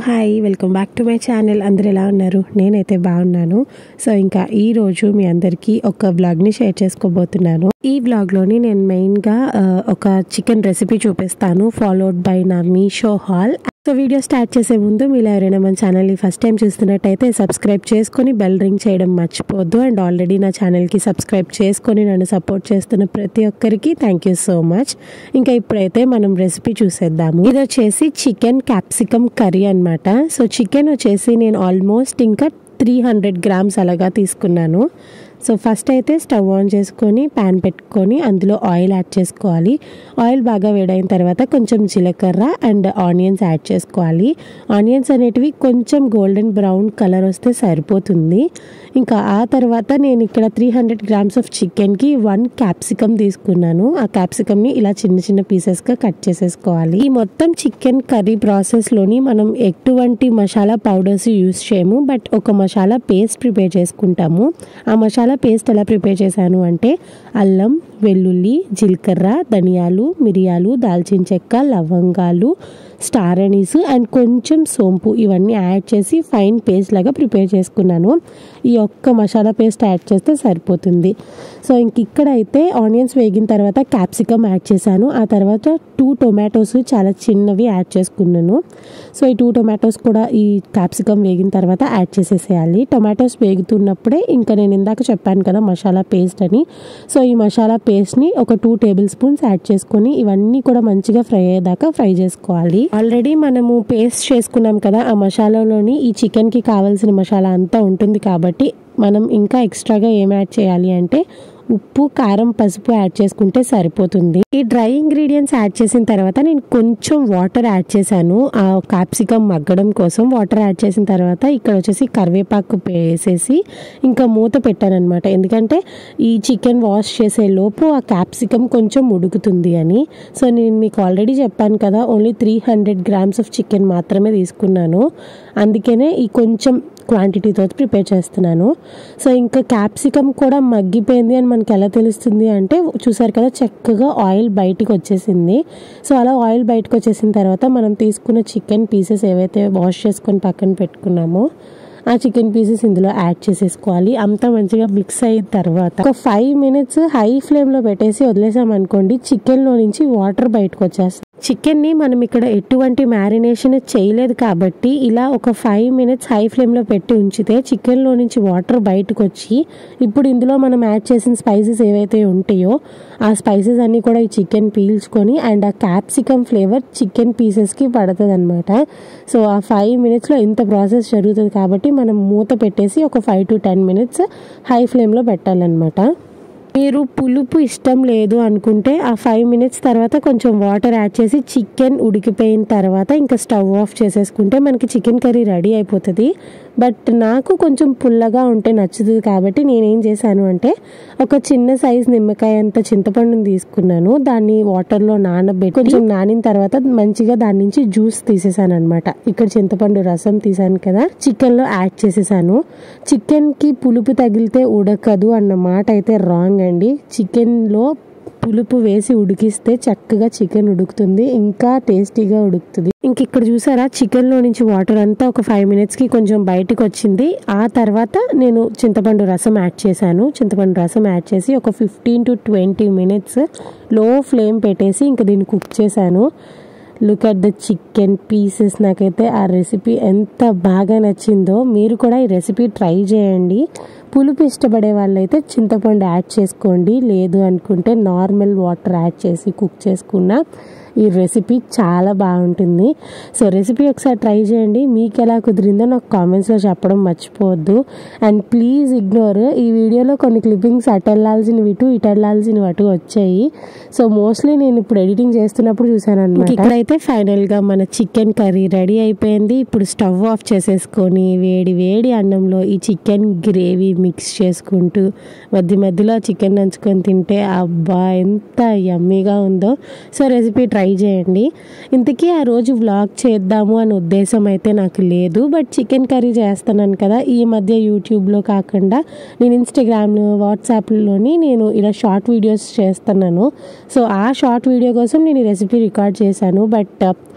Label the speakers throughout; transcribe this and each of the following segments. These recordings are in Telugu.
Speaker 1: Hi welcome back to my channel. అందరు ఎలా ఉన్నారు? నేనైతే బాగున్నాను. సో ఇంకా ఈరోజు మీ అందరికీ ఒక వ్లాగ్ని షేర్ చేసుకోబోతున్నాను. ఈ వ్లాగ్లోని నేను మెయిన్గా ఒక చికెన్ రెసిపీ చూపిస్తాను, ఫాలోడ్ బై నా Meesho haul. So video start చేసే ముందు మీరు ఎవరైనా మన ఛానల్ని ఫస్ట్ టైం చూస్తున్నట్టయితే సబ్స్క్రైబ్ చేసుకొని బెల్ రింగ్ చేయడం మర్చిపోవద్దు. అండ్ ఆల్రెడీ నా ఛానల్కి సబ్స్క్రైబ్ చేసుకొని నన్ను సపోర్ట్ చేస్తున్న ప్రతి ఒక్కరికి థ్యాంక్ యూ సో మచ్. ఇంకా ఇప్పుడైతే మనం రెసిపీ చూసేద్దాము. ఇది వచ్చేసి చికెన్ క్యాప్సికమ్ కర్రీ అనమాట. సో చికెన్ వచ్చేసి నేను ఆల్మోస్ట్ ఇంకా 300 గ్రామ్స్ అలాగా తీసుకున్నాను. సో ఫస్ట్ అయితే స్టవ్ ఆన్ చేసుకొని ప్యాన్ పెట్టుకొని అందులో ఆయిల్ యాడ్ చేసుకోవాలి. ఆయిల్ బాగా వేడైన తర్వాత కొంచెం జీలకర్ర అండ్ ఆనియన్స్ యాడ్ చేసుకోవాలి. ఆనియన్స్ అనేటివి కొంచెం గోల్డెన్ బ్రౌన్ కలర్ వస్తే సరిపోతుంది. ఇంకా ఆ తర్వాత నేను ఇక్కడ 300 గ్రామ్స్ ఆఫ్ చికెన్కి 1 క్యాప్సికమ్ తీసుకున్నాను. ఆ క్యాప్సికమ్ని ఇలా చిన్న చిన్న పీసెస్గా కట్ చేసేసుకోవాలి. ఈ మొత్తం చికెన్ కర్రీ ప్రాసెస్లోని మనం ఎటువంటి మసాలా పౌడర్స్ యూస్ చేయము, బట్ ఒక మసాలా పేస్ట్ ప్రిపేర్ చేసుకుంటాము. ఆ మసాలా పేస్ట్ ఎలా ప్రిపేర్ చేశాను అంటే అల్లం, వెల్లుల్లి, జీలకర్ర, ధనియాలు, మిరియాలు, దాల్చిన చెక్క, లవంగాలు, స్టార్ అనీస్ అండ్ కొంచెం సోంపు ఇవన్నీ యాడ్ చేసి ఫైన్ పేస్ట్ లాగా ప్రిపేర్ చేసుకున్నాను. ఈ ఒక్క మసాలా పేస్ట్ యాడ్ చేస్తే సరిపోతుంది. సో ఇంక ఇక్కడైతే ఆనియన్స్ వేగిన తర్వాత క్యాప్సికమ్ యాడ్ చేశాను. ఆ తర్వాత 2 టొమాటోస్ చాలా చిన్నవి యాడ్ చేసుకున్నాను. సో ఈ 2 టొమాటోస్ కూడా ఈ క్యాప్సికమ్ వేగిన తర్వాత యాడ్ చేసేసేయాలి. టొమాటోస్ వేగుతున్నప్పుడే ఇంకా నేను ఇందాక చెప్పాను కదా మసాలా పేస్ట్ అని. సో ఈ మసాలా పేస్ట్ని ఒక 2 టేబుల్ స్పూన్స్ యాడ్ చేసుకొని ఇవన్నీ కూడా మంచిగా ఫ్రై అయ్యేదాకా ఫ్రై చేసుకోవాలి. ఆల్రెడీ మనము పేస్ట్ చేసుకున్నాం కదా, ఆ మసాలాలోని ఈ చికెన్కి కావాల్సిన మసాలా అంతా ఉంటుంది కాబట్టి మనం ఇంకా ఎక్స్ట్రాగా ఏం యాడ్ చేయాలి అంటే ఉప్పు, కారం, పసుపు యాడ్ చేసుకుంటే సరిపోతుంది. ఈ డ్రై ఇంగ్రీడియంట్స్ యాడ్ చేసిన తర్వాత నేను కొంచెం వాటర్ యాడ్ చేశాను ఆ క్యాప్సికమ్ మగ్గడం కోసం. వాటర్ యాడ్ చేసిన తర్వాత ఇక్కడ వచ్చేసి కరివేపాకు వేసేసి ఇంకా మూత పెట్టాను అనమాట. ఎందుకంటే ఈ చికెన్ వాష్ చేసే లోపు ఆ క్యాప్సికమ్ కొంచెం ఉడుకుతుంది అని. సో నేను మీకు ఆల్రెడీ చెప్పాను కదా, ఓన్లీ 300 గ్రామ్స్ ఆఫ్ చికెన్ మాత్రమే తీసుకున్నాను. అందుకనే ఈ కొంచెం క్వాంటిటీతో ప్రిపేర్ చేస్తున్నాను. సో ఇంకా క్యాప్సికమ్ కూడా మగ్గిపోయింది అని మనకి ఎలా తెలుస్తుంది అంటే చూసారు కదా, చక్కగా ఆయిల్ బయటికి వచ్చేసింది. సో అలా ఆయిల్ బయటకు వచ్చేసిన తర్వాత మనం తీసుకున్న చికెన్ పీసెస్ ఏవైతే వాష్ చేసుకొని పక్కన పెట్టుకున్నామో ఆ చికెన్ పీసెస్ ఇందులో యాడ్ చేసేసుకోవాలి. అంతా మంచిగా మిక్స్ అయిన తర్వాత ఒక 5 మినిట్స్ హై ఫ్లేమ్లో పెట్టేసి వదిలేసాం అనుకోండి, చికెన్లో నుంచి వాటర్ బయటకు వచ్చేస్తుంది. చికెన్ని మనం ఇక్కడ ఎటువంటి మ్యారినేషన్ చేయలేదు కాబట్టి ఇలా ఒక 5 మినిట్స్ హై ఫ్లేమ్లో పెట్టి ఉంచితే చికెన్లో నుంచి వాటర్ బయటకు వచ్చి ఇప్పుడు ఇందులో మనం యాడ్ చేసిన స్పైసెస్ ఏవైతే ఉంటాయో ఆ స్పైసెస్ అన్నీ కూడా ఈ చికెన్ పీల్చుకొని అండ్ ఆ క్యాప్సికమ్ ఫ్లేవర్ చికెన్ పీసెస్కి పడుతుంది అనమాట. సో ఆ 5 మినిట్స్లో ఇంత ప్రాసెస్ జరుగుతుంది కాబట్టి మనం మూత పెట్టేసి ఒక 5 to 10 మినిట్స్ హై ఫ్లేమ్లో పెట్టాలన్నమాట. మీరు పులుపు ఇష్టం లేదు అనుకుంటే ఆ 5 మినిట్స్ తర్వాత కొంచెం వాటర్ యాడ్ చేసి చికెన్ ఉడికిపోయిన తర్వాత ఇంకా స్టవ్ ఆఫ్ చేసేసుకుంటే మనకి చికెన్ కర్రీ రెడీ అయిపోతుంది. బట్ నాకు కొంచెం పుల్లగా ఉంటే నచ్చుతుంది కాబట్టి నేనేం చేశాను అంటే ఒక చిన్న సైజ్ నిమ్మకాయ అంత చింతపండుని తీసుకున్నాను. దాన్ని వాటర్లో నానబెట్టి కొంచెం నానిన తర్వాత మంచిగా దాని నుంచి జ్యూస్ తీసేసాను అనమాట. ఇక్కడ చింతపండు రసం తీసాను కదా, చికెన్లో యాడ్ చేసేసాను. చికెన్కి పులుపు తగిలితే ఉడకదు అన్న మాట అయితే రాంగ్ అండి. చికెన్లో పులుపు వేసి ఉడికిస్తే చక్కగా చికెన్ ఉడుకుతుంది, ఇంకా టేస్టీగా ఉడుకుతుంది. ఇంక ఇక్కడ చూసారా, చికెన్లో నుంచి వాటర్ అంతా ఒక 5 మినిట్స్కి కొంచెం బయటకు వచ్చింది. ఆ తర్వాత నేను చింతపండు రసం యాడ్ చేశాను. చింతపండు రసం యాడ్ చేసి ఒక 15 to 20 మినిట్స్ లో ఫ్లేమ్ పెట్టేసి ఇంకా దీన్ని కుక్ చేశాను. Look at the chicken pieces. నాకైతే ఆ రెసిపీ ఎంత బాగా నచ్చిందో. మీరు కూడా ఈ రెసిపీ ట్రై చేయండి. పులుపు ఇష్టపడే వాళ్ళైతే చింతపండు యాడ్ చేసుకోండి, లేదు అనుకుంటే నార్మల్ వాటర్ యాడ్ చేసి కుక్ చేసుకున్న ఈ రెసిపీ చాలా బాగుంటుంది. సో రెసిపీ ఒకసారి ట్రై చేయండి. మీకు ఎలా కుదిరిందో నాకు కామెంట్స్లో చెప్పడం మర్చిపోవద్దు. అండ్ ప్లీజ్ ఇగ్నోర్, ఈ వీడియోలో కొన్ని క్లిప్పింగ్స్ అటు వెళ్ళాల్సినవి ఇటు వెళ్ళాల్సినవి అటు వచ్చాయి. సో మోస్ట్లీ నేను ఇప్పుడు ఎడిటింగ్ చేస్తున్నప్పుడు చూసాను అనమాట. ఇక్కడైతే ఫైనల్గా మన చికెన్ కర్రీ రెడీ అయిపోయింది. ఇప్పుడు స్టవ్ ఆఫ్ చేసేసుకొని వేడి వేడి అన్నంలో ఈ చికెన్ గ్రేవీ మిక్స్ చేసుకుంటూ మధ్య మధ్యలో చికెన్ నంచుకొని తింటే అబ్బా ఎంత యమ్మీగా ఉందో. సో రెసిపీ ట్రై చేయండి. ఇంతకీ ఆ రోజు వ్లాగ్ చేద్దాము అనే ఉద్దేశం అయితే నాకు లేదు, బట్ చికెన్ కర్రీ చేస్తున్నాను కదా, ఈ మధ్య యూట్యూబ్లో కాకుండా నేను ఇన్స్టాగ్రామ్లో, వాట్సాప్లోని నేను ఇలా షార్ట్ వీడియోస్ చేస్తున్నాను. సో ఆ షార్ట్ వీడియో కోసం నేను ఈ రెసిపీ రికార్డ్ చేశాను. బట్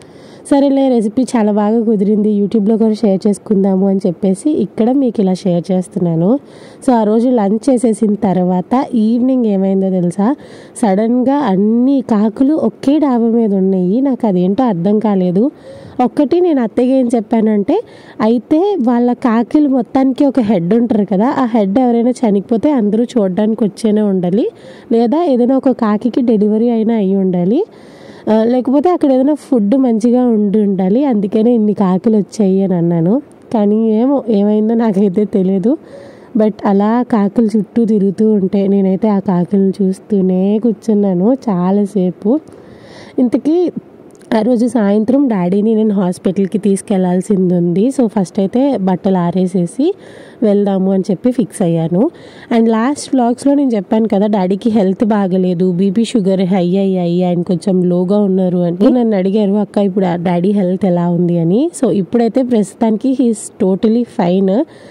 Speaker 1: సరేలే రెసిపీ చాలా బాగా కుదిరింది, యూట్యూబ్లో కూడా షేర్ చేసుకుందాము అని చెప్పేసి ఇక్కడ మీకు ఇలా షేర్ చేస్తున్నాను. సో ఆ రోజు లంచ్ చేసేసిన తర్వాత ఈవినింగ్ ఏమైందో తెలుసా, సడన్గా అన్ని కాకులు ఒకే డాబా మీద ఉన్నాయి. నాకు అదేంటో అర్థం కాలేదు. ఒక్కటి నేను అత్తయ్య ఏం చెప్పానంటే, అయితే వాళ్ళ కాకిలు మొత్తానికి ఒక హెడ్ ఉంటారు కదా, ఆ హెడ్ ఎవరైనా చనిపోతే అందరూ చూడడానికి వచ్చేనే ఉండాలి, లేదా ఏదైనా ఒక కాకికి డెలివరీ అయినా అయ్యి ఉండాలి, లేకపోతే అక్కడ ఏదైనా ఫుడ్ మంచిగా ఉండాలి, అందుకనే ఇన్ని కాకులు వచ్చాయి అని అన్నాను. కానీ ఏమైందో నాకైతే తెలియదు. బట్ అలా కాకులు చుట్టూ తిరుగుతూ ఉంటే నేనైతే ఆ కాకులను చూస్తూనే కూర్చున్నాను చాలాసేపు. ఇంతకీ ఆ రోజు సాయంత్రం డాడీని నేను హాస్పిటల్కి తీసుకెళ్లాల్సింది ఉంది. సో ఫస్ట్ అయితే బట్టలు ఆరేసేసి వెళ్దాము అని చెప్పి ఫిక్స్ అయ్యాను. అండ్ లాస్ట్ వ్లాగ్స్లో నేను చెప్పాను కదా, డాడీకి హెల్త్ బాగలేదు, బీపీ షుగర్ హై అయ్యాయి, ఆయన కొంచెం లోగా ఉన్నారు అని నన్ను అడిగారు, అక్క ఇప్పుడు డాడీ హెల్త్ ఎలా ఉంది అని. సో ఇప్పుడైతే ప్రస్తుతానికి హీఈస్ టోటలీ ఫైన్.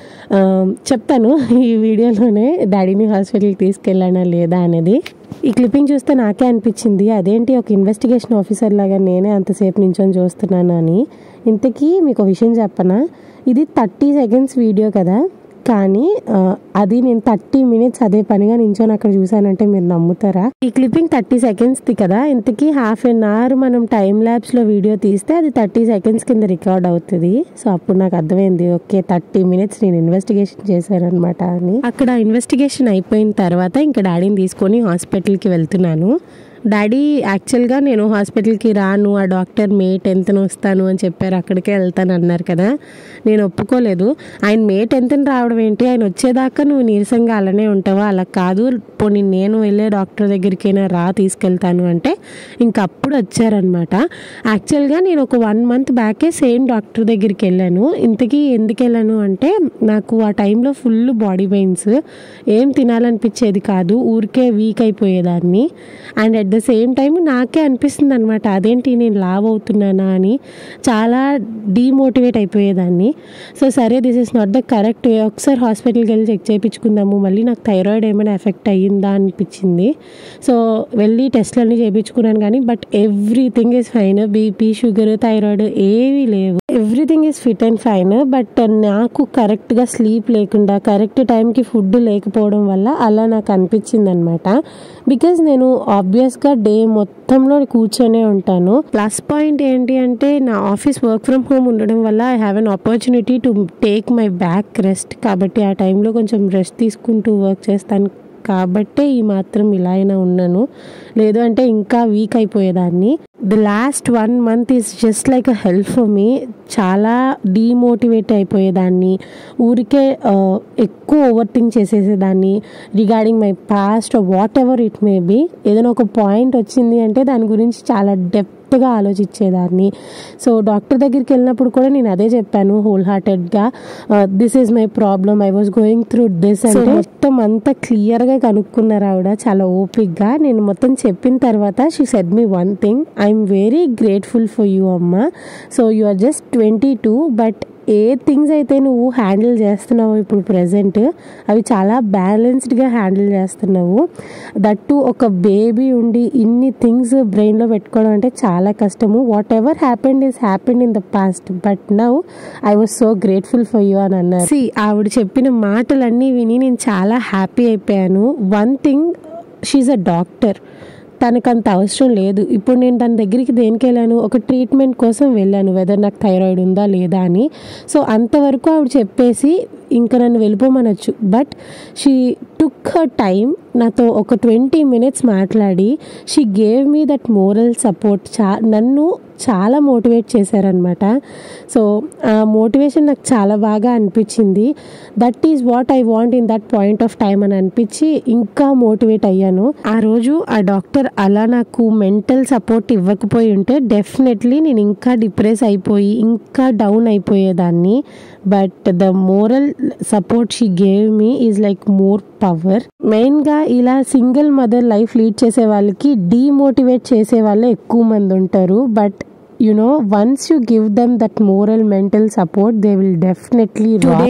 Speaker 1: చెప్తాను ఈ వీడియోలోనే డాడీని హాస్పిటల్కి తీసుకెళ్ళానా లేదా అనేది. ఈ క్లిప్పింగ్ చూస్తే నాకే అనిపించింది, అదేంటి ఒక ఇన్వెస్టిగేషన్ ఆఫీసర్ లాగా నేనే అంతసేపు నించొని చూస్తున్నాను అని. ఇంతకీ మీకు ఒక విషయం చెప్పనా, ఇది 30 సెకండ్స్ వీడియో కదా, కానీ అది నేను 30 మినిట్స్ అదే పనిగా నించొని అక్కడ చూసానంటే మీరు నమ్ముతారా? ఈ క్లిప్పింగ్ 30 సెకండ్స్ది కదా, ఇంతకీ ½ an hour మనం టైం ల్యాబ్స్లో వీడియో తీస్తే అది 30 సెకండ్స్ కింద రికార్డ్ అవుతుంది. సో అప్పుడు నాకు అర్థమైంది, ఓకే 30 మినిట్స్ నేను ఇన్వెస్టిగేషన్ చేశాను అనమాట అని. అక్కడ ఇన్వెస్టిగేషన్ అయిపోయిన తర్వాత ఇంకా డాడీని తీసుకొని హాస్పిటల్కి వెళ్తున్నాను. డాడీ యాక్చువల్గా నేను హాస్పిటల్కి రాను, ఆ డాక్టర్ May 10th వస్తాను అని చెప్పారు, అక్కడికే వెళ్తాను అన్నారు కదా. నేను ఒప్పుకోలేదు. ఆయన May 10th రావడం ఏంటి, ఆయన వచ్చేదాకా నువ్వు నీరసంగా అలానే ఉంటావా, అలా కాదు, పోనీ నేను వెళ్ళే డాక్టర్ దగ్గరికైనా రా తీసుకెళ్తాను అంటే ఇంకప్పుడు వచ్చారనమాట. యాక్చువల్గా నేను ఒక 1 month బ్యాకే సేమ్ డాక్టర్ దగ్గరికి వెళ్ళాను. ఇంతకీ ఎందుకు వెళ్ళాను అంటే, నాకు ఆ టైంలో ఫుల్ బాడీ పెయిన్స్, ఏం తినాలనిపించేది కాదు, ఊరికే వీక్ అయిపోయేదాన్ని. And at the same time నాకే అనిపిస్తుంది అనమాట, అదేంటి నేను లావ్ అవుతున్నానా అని, చాలా డీమోటివేట్ అయిపోయేదాన్ని. సో సరే this is not the correct way, ఒకసారి హాస్పిటల్కి వెళ్ళి చెక్ చేయించుకుందాము, మళ్ళీ నాకు థైరాయిడ్ ఏమైనా ఎఫెక్ట్ అయ్యిందా అనిపించింది. సో వెళ్ళి టెస్ట్లన్నీ చేయించుకున్నాను కానీ but everything is fine, BP sugar thyroid ఏవీ లేవు, everything is fit and fine. But నాకు కరెక్ట్గా స్లీప్ లేకుండా కరెక్ట్ టైంకి ఫుడ్ లేకపోవడం వల్ల అలా నాకు అనిపించింది అనమాట. బికాజ్ నేను ఆబ్వియస్గా డే మొత్తంలో కూర్చొనే ఉంటాను. ప్లస్ పాయింట్ ఏంటి అంటే, నా ఆఫీస్ వర్క్ ఫ్రమ్ హోమ్ ఉండడం వల్ల I have an opportunity to take my back rest. కాబట్టి ఆ టైంలో కొంచెం రెస్ట్ తీసుకుంటూ వర్క్ చేస్తాను కాబట్టే ఈ మాత్రం ఇలా అయినా ఉన్నాను, లేదు అంటే ఇంకా వీక్ అయిపోయేదాన్ని. The last 1 month is just like a help for me. చాలా డీమోటివేట్ అయిపోయేదాన్ని, ఊరికే ఎక్కువ ఓవర్ థింక్ చేసేసేదాన్ని regarding my past whatever it may be. ఏదైనా ఒక పాయింట్ వచ్చింది అంటే దాని గురించి చాలా డెప్త్గా ఆలోచించేదాన్ని. సో డాక్టర్ దగ్గరికి వెళ్ళినప్పుడు కూడా నేను అదే చెప్పాను హోల్ హార్టెడ్గా, this is my problem, I was going through this అంటే మొత్తం అంతా క్లియర్గా కనుక్కున్నారు ఆవిడ చాలా ఓపిక్గా. నేను మొత్తం చెప్పిన తర్వాత she said me one thing, I'm very grateful for you అమ్మ. So you are just 22, but ఏ థింగ్స్ అయితే నువ్వు హ్యాండిల్ చేస్తున్నావు ఇప్పుడు ప్రెజెంట్ అవి చాలా బ్యాలెన్స్డ్గా హ్యాండిల్ చేస్తున్నావు. దట్టు ఒక బేబీ ఉండి ఇన్ని థింగ్స్ బ్రెయిన్లో పెట్టుకోవడం అంటే చాలా కష్టము. Whatever happened is happened in the past, but now I was so grateful for you అని అన్నారు. ఆవిడ చెప్పిన మాటలన్నీ విని నేను చాలా హ్యాపీ అయిపోయాను. One thing, she's a doctor, తనకంత అవసరం లేదు. ఇప్పుడు నేను తన దగ్గరికి దేనికి వెళ్ళాను, ఒక ట్రీట్మెంట్ కోసం వెళ్ళాను, వెదర్ నాకు థైరాయిడ్ ఉందా లేదా అని. సో అంతవరకు ఆవిడ చెప్పేసి ఇంకా నన్ను వెళ్ళిపోమనొచ్చు. But she took her time, నాతో ఒక 20 minutes మాట్లాడి she gave me that moral support. నన్ను చాలా మోటివేట్ చేశారనమాట. సో ఆ మోటివేషన్ నాకు చాలా బాగా అనిపించింది. That is what I want in that point of time అని అనిపించి ఇంకా మోటివేట్ అయ్యాను. ఆ రోజు ఆ డాక్టర్ అలా నాకు మెంటల్ సపోర్ట్ ఇవ్వకపోయి ఉంటే డెఫినెట్లీ నేను ఇంకా డిప్రెస్ అయిపోయి ఇంకా డౌన్ అయిపోయేదాన్ని. But the moral support she gave me is like more power. మెయిన్గా ఇలా సింగిల్ మదర్ లైఫ్ లీడ్ చేసే వాళ్ళకి డీమోటివేట్ చేసే వాళ్ళే ఎక్కువ మంది ఉంటారు. But you know, once you give them that moral mental support, they will definitely rock. Today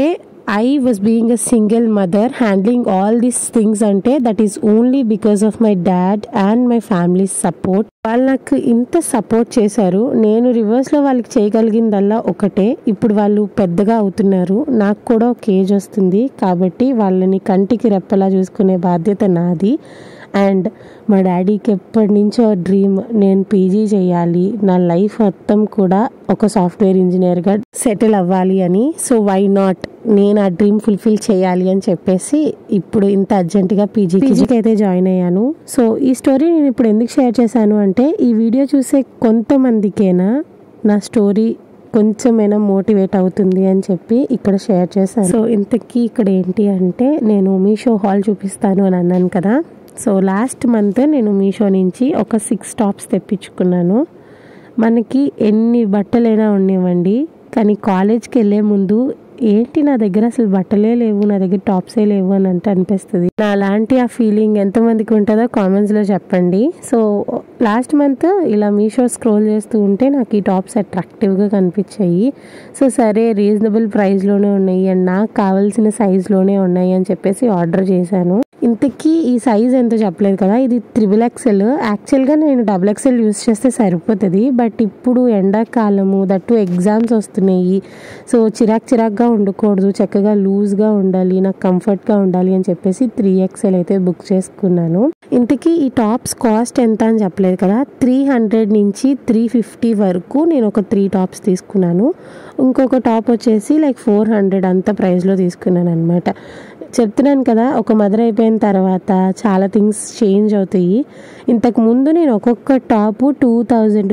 Speaker 1: I was being a single mother handling all these things అంటే that is only because of my dad and my family's support. వాళ్ళు నాకు ఇంత సపోర్ట్ చేశారు. నేను రివర్స్లో వాళ్ళకి చేయగలిగిందల్లా ఒకటే, ఇప్పుడు వాళ్ళు పెద్దగా అవుతున్నారు, నాకు కూడా ఒక ఏజ్ వస్తుంది కాబట్టి వాళ్ళని కంటికి రెప్పలా చూసుకునే బాధ్యత నాది. అండ్ మా డాడీకి ఎప్పటి నుంచో డ్రీమ్, నేను పీజీ చేయాలి, నా లైఫ్ మొత్తం కూడా ఒక సాఫ్ట్వేర్ ఇంజనీర్గా సెటిల్ అవ్వాలి అని. సో వై నాట్, నేను ఆ డ్రీమ్ ఫుల్ఫిల్ చేయాలి అని చెప్పేసి ఇప్పుడు ఇంత అర్జెంటుగా పీజీకి అయితే జాయిన్ అయ్యాను. సో ఈ స్టోరీ నేను ఇప్పుడు ఎందుకు షేర్ చేశాను అంటే, ఈ వీడియో చూసే కొంతమందికైనా నా స్టోరీ కొంచెమైనా మోటివేట్ అవుతుంది అని చెప్పి ఇక్కడ షేర్ చేశాను. సో ఇంతకీ ఇక్కడ ఏంటి అంటే, నేను మీషో హాల్ చూపిస్తాను అని అన్నాను కదా. సో లాస్ట్ మంత్ నేను మీషో నుంచి ఒక 6 టాప్స్ తెప్పించుకున్నాను. మనకి ఎన్ని బట్టలైనా ఉండేవండి, కానీ కాలేజ్కి వెళ్ళే ముందు ఏంటి నా దగ్గర అసలు బట్టలే లేవు, నా దగ్గర టాప్సే లేవు అని అంటే అనిపిస్తుంది. నా అలాంటి ఆ ఫీలింగ్ ఎంతమందికి ఉంటుందో కామెంట్స్లో చెప్పండి. సో లాస్ట్ మంత్ ఇలా మీషో స్క్రోల్ చేస్తూ ఉంటే నాకు ఈ టాప్స్ అట్రాక్టివ్గా కనిపించాయి. సో సరే రీజనబుల్ ప్రైస్లోనే ఉన్నాయి అండ్ నాకు కావాల్సిన సైజులోనే ఉన్నాయి అని చెప్పేసి ఆర్డర్ చేశాను. ఇంతకీ ఈ సైజ్ ఎంతో చెప్పలేదు కదా, ఇది 3XL. యాక్చువల్గా నేను XXL యూస్ చేస్తే సరిపోతుంది, బట్ ఇప్పుడు ఎండాకాలము, దట్టు ఎగ్జామ్స్ వస్తున్నాయి. సో చిరాక్గా ఉండకూడదు, చక్కగా లూజ్గా ఉండాలి, నాకు కంఫర్ట్గా ఉండాలి అని చెప్పేసి 3XL అయితే బుక్ చేసుకున్నాను. ఇంతకీ ఈ టాప్స్ కాస్ట్ ఎంత అని చెప్పలేదు కదా, 300 నుంచి 350 వరకు నేను ఒక 3 టాప్స్ తీసుకున్నాను. ఇంకొక టాప్ వచ్చేసి లైక్ 400 అంత ప్రైస్లో తీసుకున్నాను అనమాట. చెప్తున్నాను కదా, ఒక మదర్ అయిపోయిన తర్వాత చాలా థింగ్స్ చేంజ్ అవుతాయి. ఇంతకు ముందు నేను ఒక్కొక్క టాపు 2000,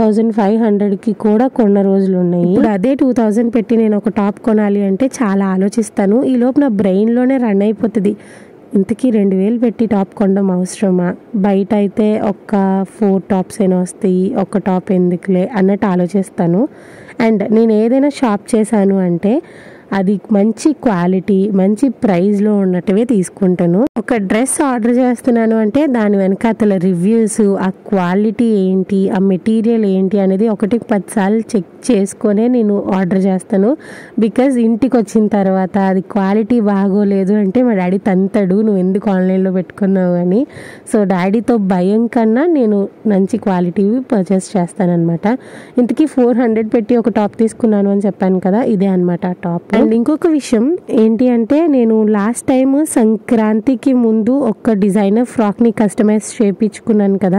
Speaker 1: 2500కి కూడా కొన్న రోజులు ఉన్నాయి. ఇప్పుడు అదే 2000 పెట్టి నేను ఒక టాప్ కొనాలి అంటే చాలా ఆలోచిస్తాను. ఈ లోపు నా బ్రెయిన్లోనే రన్ అయిపోతుంది, ఇంతకీ 2000 పెట్టి టాప్ కొనడం అవసరమా, బయట అయితే ఒక 4 టాప్స్ అయినా వస్తాయి, ఒక టాప్ ఎందుకులే అన్నట్టు ఆలోచిస్తాను. అండ్ నేను ఏదైనా షాప్ చేశాను అంటే అది మంచి క్వాలిటీ, మంచి ప్రైస్లో ఉన్నట్టువే తీసుకుంటాను. ఒక డ్రెస్ ఆర్డర్ చేస్తున్నాను అంటే దాని వెనకాతల రివ్యూస్, ఆ క్వాలిటీ ఏంటి, ఆ మెటీరియల్ ఏంటి అనేది 1-10 సార్లు చెక్ చేసుకొనే నేను ఆర్డర్ చేస్తాను. బికాజ్ ఇంటికి వచ్చిన తర్వాత అది క్వాలిటీ బాగోలేదు అంటే మా డాడీ తంతాడు, నువ్వు ఎందుకు ఆన్లైన్లో పెట్టుకున్నావు అని. సో డాడీతో భయం కన్నా నేను మంచి క్వాలిటీ పర్చేస్ చేస్తానన్నమాట. ఇంతకీ 400 పెట్టి ఒక టాప్ తీసుకున్నాను అని చెప్పాను కదా, ఇదే అనమాట ఆ టాప్. అండ్ ఇంకొక విషయం ఏంటి అంటే, నేను లాస్ట్ టైం సంక్రాంతికి ముందు ఒక డిజైనర్ ఫ్రాక్ని కస్టమైజ్ చేయించుకున్నాను కదా,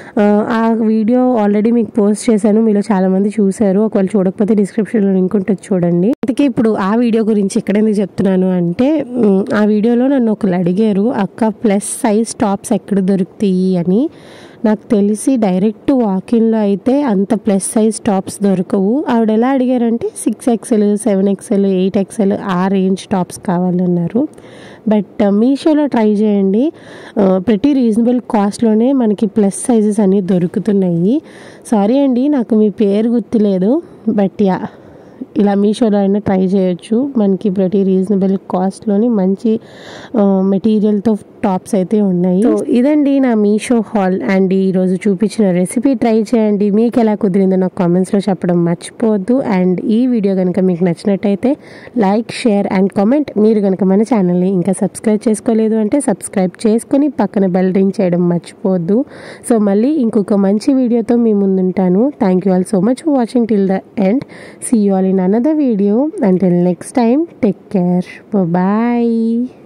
Speaker 1: ఆ వీడియో ఆల్రెడీ మీకు పోస్ట్ చేశాను, మీలో చాలామంది చూశారు. ఒకవేళ చూడకపోతే డిస్క్రిప్షన్లో లింక్ ఉంటుంది చూడండి. అందుకే ఇప్పుడు ఆ వీడియో గురించి ఇక్కడ ఎందుకు చెప్తున్నాను అంటే, ఆ వీడియోలో నన్ను ఒకరు అడిగారు, అక్క ప్లస్ సైజ్ టాప్స్ ఎక్కడ దొరుకుతాయి అని. నాకు తెలిసి డైరెక్ట్ వాకిన్లో అయితే అంత ప్లస్ సైజ్ టాప్స్ దొరకవు. ఆవిడ ఎలా అడిగారంటే 6XL, 7XL, 8XL ఆ రేంజ్ టాప్స్ కావాలన్నారు. బట్ మీషోలో ట్రై చేయండి, ప్రతి రీజనబుల్ కాస్ట్లోనే మనకి ప్లస్ సైజెస్ అన్నీ దొరుకుతున్నాయి. సారీ అండి నాకు మీ పేరు గుర్తులేదు, బట్ యా ఇలా మీషోలో అయినా ట్రై చేయొచ్చు. మనకి ప్రతి రీజనబుల్ కాస్ట్లోని మంచి మెటీరియల్తో టాప్స్ అయితే ఉన్నాయి. సో ఇదండి నా మీషో హాల్. అండ్ ఈరోజు చూపించిన రెసిపీ ట్రై చేయండి, మీకు ఎలా కుదిరిందో నాకు కామెంట్స్లో చెప్పడం మర్చిపోవద్దు. అండ్ ఈ వీడియో కనుక మీకు నచ్చినట్టయితే లైక్, షేర్ అండ్ కామెంట్. మీరు కనుక మన ఛానల్ని ఇంకా సబ్స్క్రైబ్ చేసుకోలేదు అంటే సబ్స్క్రైబ్ చేసుకొని పక్కన బెల్ రింగ్ చేయడం మర్చిపోవద్దు. సో మళ్ళీ ఇంకొక మంచి వీడియోతో మీ ముందుంటాను. Thank you all so much for watching till the end. See you all in another video. Until next time, take care. Bye bye.